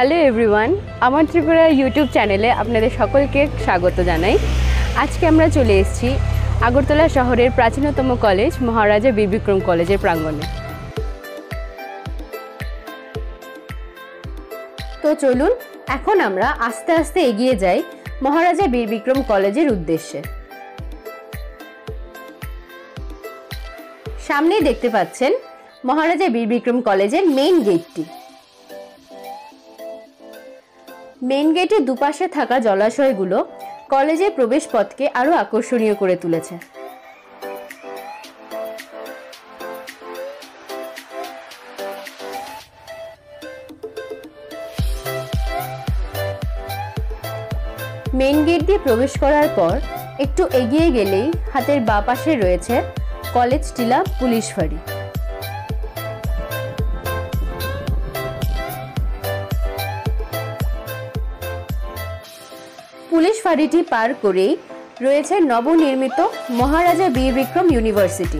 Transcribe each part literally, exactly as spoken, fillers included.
Hello everyone, আমার Tripura YouTube চ্যানেলে আপনাদের সকলকে স্বাগত জানাই। আজকে আমরা চলে এসেছি আগরতলা শহরের প্রাচীনতম কলেজ মহারাজা বীর বিক্রম কলেজের প্রাঙ্গণে। তো চলুন এখন আমরা আস্তে আস্তে এগিয়ে যাই মহারাজা বীর বিক্রম কলেজের উদ্দেশ্যে। সামনেই দেখতে পাচ্ছেন মহারাজা বীর বিক্রম কলেজের মেইন গেটটি। মেইন গেটের দুপাশে থাকা জলাশয়গুলো কলেজের প্রবেশ পথকে আরো আকর্ষণীয় করে তুলেছে। মেইন গেট দিয়ে প্রবেশ করার পর একটু এগিয়ে গেলেই হাতের বাঁ পাশে রয়েছে কলেজ টিলা পুলিশ ফাঁড়ি। পুলিশ ফাঁড়িটি পার করেই রয়েছে নবনির্মিত মহারাজা বীর বিক্রম ইউনিভার্সিটি।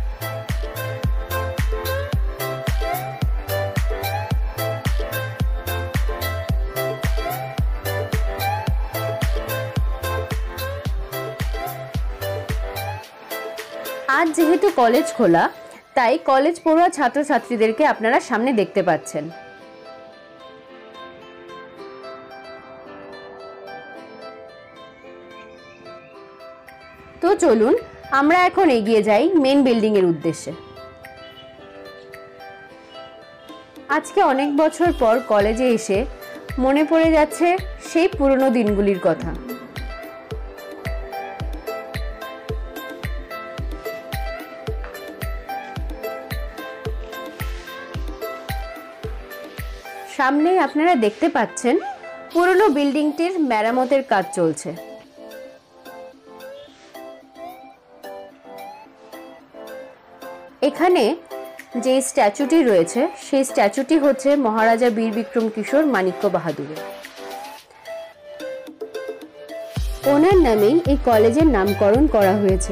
আজ যেহেতু কলেজ খোলা, তাই কলেজ পড়ুয়া ছাত্রছাত্রীদেরকে আপনারা সামনে দেখতে পাচ্ছেন। তো চলুন আমরা এখন এগিয়ে যাই মেন বিল্ডিং এর উদ্দেশ্যে। আজকে অনেক বছর পর কলেজে এসে মনে পড়ে যাচ্ছে সেই পুরনো দিনগুলির কথা। সামনেই আপনারা দেখতে পাচ্ছেন পুরনো বিল্ডিংটির মেরামতের কাজ চলছে। এখানে যে স্ট্যাচুটি রয়েছে সেই স্ট্যাচুটি হচ্ছে মহারাজা বীর বিক্রম কিশোর মানিক্য বাহাদুরের। ওনার নামেই এই কলেজের নামকরণ করা হয়েছে।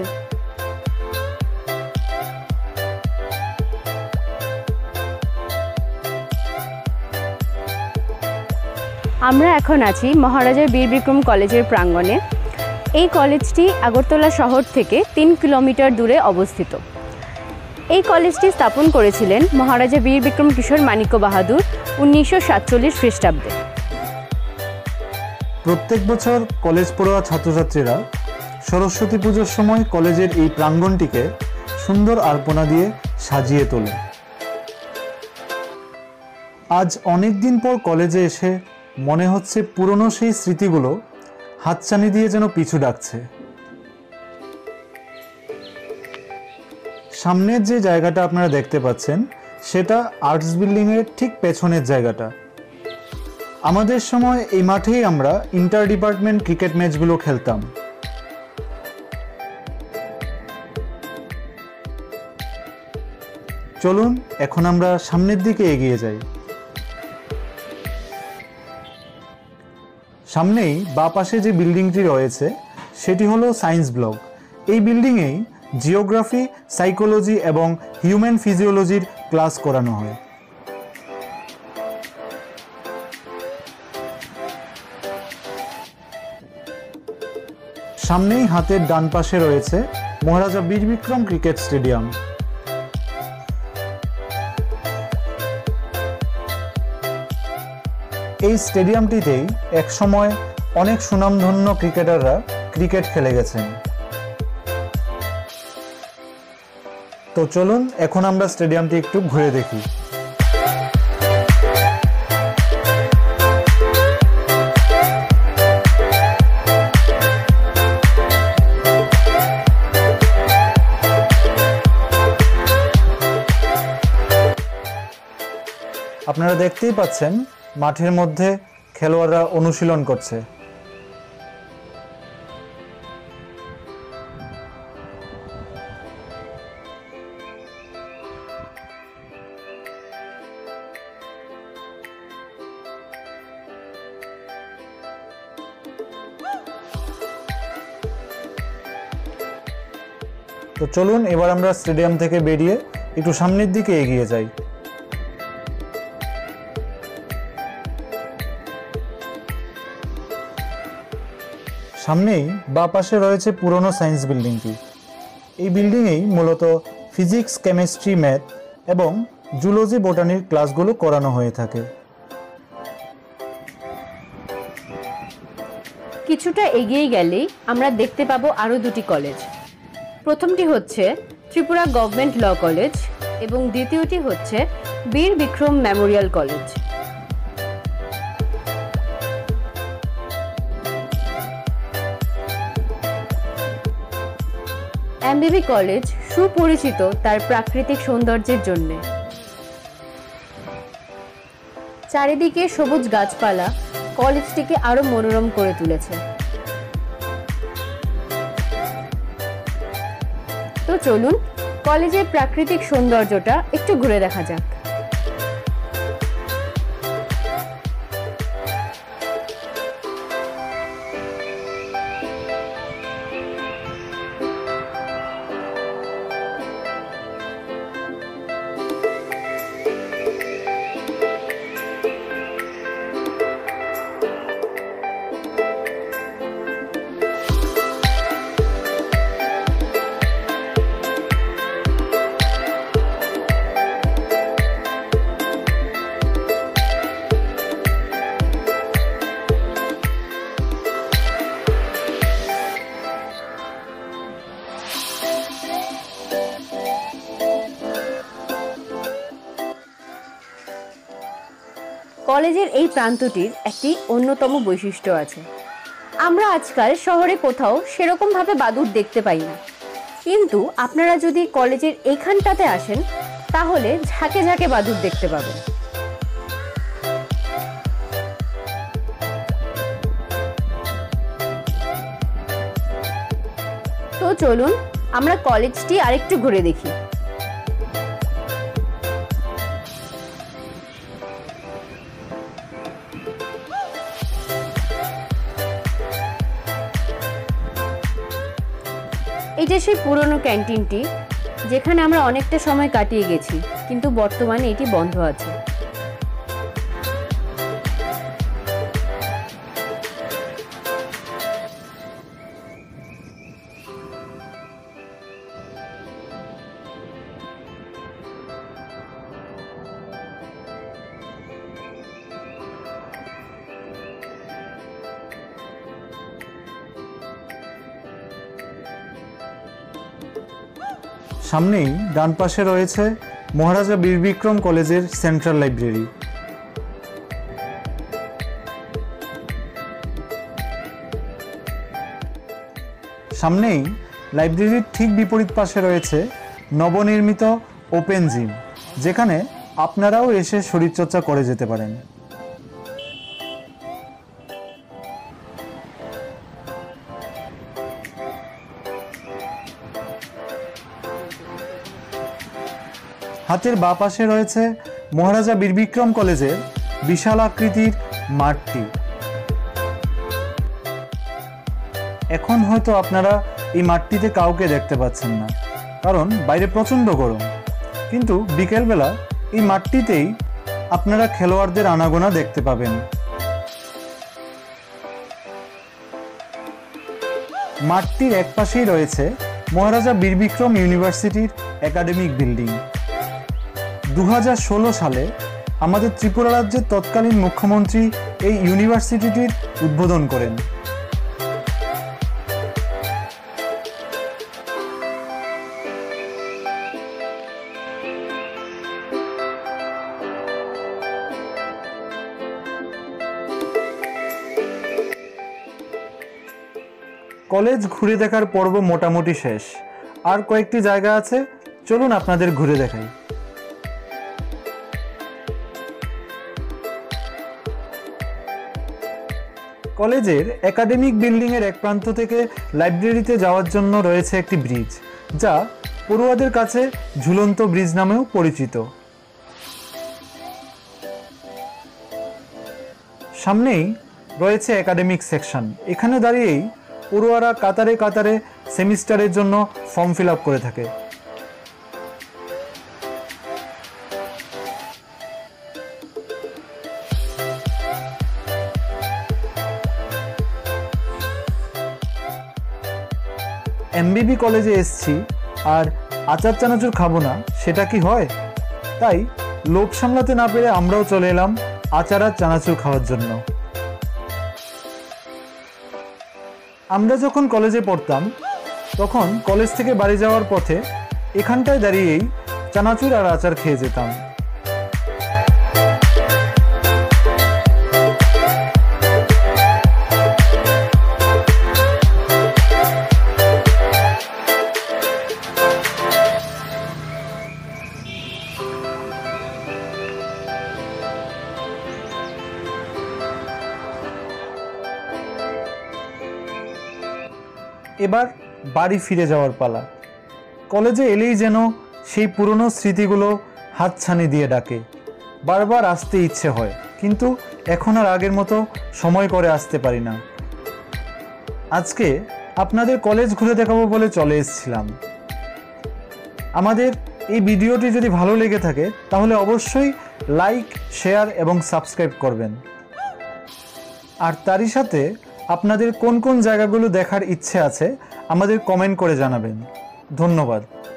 আমরা এখন আছি মহারাজা বীর বিক্রম কলেজের প্রাঙ্গণে। এই কলেজটি আগরতলা শহর থেকে তিন কিলোমিটার দূরে অবস্থিত। এই কলেজটি স্থাপন করেছিলেন মহারাজা বীর বিক্রম কিশোর মানিক্য বাহাদুর উনিশশো সাতচল্লিশ খ্রিস্টাব্দে। প্রত্যেক বছর কলেজ পড়ুয়া ছাত্রছাত্রীরা সরস্বতী পুজোর সময় কলেজের এই প্রাঙ্গণটিকে সুন্দর আলপনা দিয়ে সাজিয়ে তোলে। আজ অনেক দিন পর কলেজে এসে মনে হচ্ছে পুরনো সেই স্মৃতিগুলো হাতছানি দিয়ে যেন পিছু ডাকছে। সামনের যে জায়গাটা আপনারা দেখতে পাচ্ছেন সেটা আর্টস বিল্ডিং এর ঠিক পেছনের জায়গাটা। আমাদের সময় এই মাঠেই আমরা ইন্টার ডিপার্টমেন্ট ক্রিকেট ম্যাচগুলো খেলতাম। চলুন এখন আমরা সামনের দিকে এগিয়ে যাই। সামনেই বাঁ পাশে যে বিল্ডিংটি রয়েছে সেটি হলো সায়েন্স ব্লক। এই বিল্ডিংয়েই জিওগ্রাফি, সাইকোলজি এবং হিউম্যান ফিজিওলজির ক্লাস করানো হয়। সামনেই হাতের ডান পাশে রয়েছে মহারাজা বীর বিক্রম ক্রিকেট স্টেডিয়াম। এই স্টেডিয়ামটিতেই একসময় অনেক সুনামধন্য ক্রিকেটাররা ক্রিকেট খেলে গেছেন। তো চলুন এখন আমরা স্টেডিয়ামটি একটু ঘুরে দেখি। আপনারা দেখতেই পাচ্ছেন মাঠের মধ্যে খেলোয়াড়রা অনুশীলন করছে। তো চলুন এবার আমরা স্টেডিয়াম থেকে বেরিয়ে একটু সামনের দিকে এগিয়ে যাই। সামনেই বাঁ পাশে রয়েছে পুরনো সায়েন্স বিল্ডিংটি। এই বিল্ডিংয়েই মূলত ফিজিক্স, কেমিস্ট্রি, ম্যাথ এবং জুলজি, বোটানির ক্লাসগুলো করানো হয়ে থাকে। কিছুটা এগিয়ে গেলেই আমরা দেখতে পাবো আরও দুটি কলেজ। প্রথমটি হচ্ছে ত্রিপুরা গভর্নমেন্ট ল কলেজ এবং দ্বিতীয়টি হচ্ছে Bir Bikram memorial college. MBB college সুপরিচিত তার প্রাকৃতিক সৌন্দর্যের জন্য। চারিদিকে সবুজ গাছপালা কলেজটিকে আরো মনোরম করে তুলেছে। তো চলুন কলেজের প্রাকৃতিক সৌন্দর্যটা একটু ঘুরে দেখা যাক। কলেজের এই প্রান্তটির একটি অন্যতম বৈশিষ্ট্য আছে। আমরা আজকাল শহরে কোথাও সেরকমভাবে বাদুড় দেখতে পাই না, কিন্তু আপনারা যদি কলেজের এইখানটাতে আসেন তাহলে ঝাঁকে ঝাঁকে বাদুড় দেখতে পাবেন। তো চলুন আমরা কলেজটি আরেকটু ঘুরে দেখি। এটা সেই পুরনো ক্যান্টিনটি যেখানে আমরা অনেকটা সময় কাটিয়ে গেছি, কিন্তু বর্তমানে এটি বন্ধ আছে। সামনেই ডান পাশে রয়েছে মহারাজা বীর বিক্রম কলেজের সেন্ট্রাল লাইব্রেরি। সামনেই লাইব্রেরির ঠিক বিপরীত পাশে রয়েছে নবনির্মিত ওপেন জিম, যেখানে আপনারাও এসে শরীরচর্চা করে যেতে পারেন। হাতের বাঁ পাশে রয়েছে মহারাজা বীর বিক্রম কলেজের বিশাল আকৃতির মাঠটি। এখন হয়তো আপনারা এই মাঠটিতে কাউকে দেখতে পাচ্ছেন না, কারণ বাইরে প্রচণ্ড গরম, কিন্তু বিকেলবেলা এই মাঠটিতেই আপনারা খেলোয়াড়দের আনাগোনা দেখতে পাবেন। মাঠটির এক পাশেই রয়েছে মহারাজা বীর বিক্রম ইউনিভার্সিটির একাডেমিক বিল্ডিং। দু হাজার ষোলো সালে আমাদের ত্রিপুরা রাজ্যের তৎকালীন মুখ্যমন্ত্রী এই ইউনিভার্সিটিটির উদ্বোধন করেন। কলেজ ঘুরে দেখার পর্ব মোটামুটি শেষ, আর কয়েকটি জায়গা আছে, চলুন আপনাদের ঘুরে দেখাই। কলেজের একাডেমিক বিল্ডিংয়ের এক প্রান্ত থেকে লাইব্রেরিতে যাওয়ার জন্য রয়েছে একটি ব্রিজ, যা পড়ুয়াদের কাছে ঝুলন্ত ব্রিজ নামেও পরিচিত। সামনেই রয়েছে একাডেমিক সেকশন। এখানে দাঁড়িয়েই পড়ুয়ারা কাতারে কাতারে সেমিস্টারের জন্য ফর্ম ফিল আপ করে থাকে। এমবিবি কলেজে এসছি আর আচার চানাচুর খাবো না, সেটা কি হয়? তাই লোভ সামলাতে না পেরে আমরাও চলে এলাম আচার আর চানাচুর খাওয়ার জন্য। আমরা যখন কলেজে পড়তাম তখন কলেজ থেকে বাড়ি যাওয়ার পথে এখানটায় দাঁড়িয়েই চানাচুর আর আচার খেয়ে যেতাম। এবার বাড়ি ফিরে যাওয়ার পালা। কলেজে এলেই যেন সেই পুরনো স্মৃতিগুলো হাতছানি দিয়ে ডাকে। বারবার আসতে ইচ্ছে হয়, কিন্তু এখন আর আগের মতো সময় করে আসতে পারি না। আজকে আপনাদের কলেজ ঘুরে দেখাবো বলে চলে এসেছিলাম। আমাদের এই ভিডিওটি যদি ভালো লেগে থাকে তাহলে অবশ্যই লাইক, শেয়ার এবং সাবস্ক্রাইব করবেন। আর তারই সাথে আপনাদের কোন কোন জায়গাগুলো দেখার ইচ্ছে আছে আমাদের কমেন্ট করে জানাবেন। ধন্যবাদ।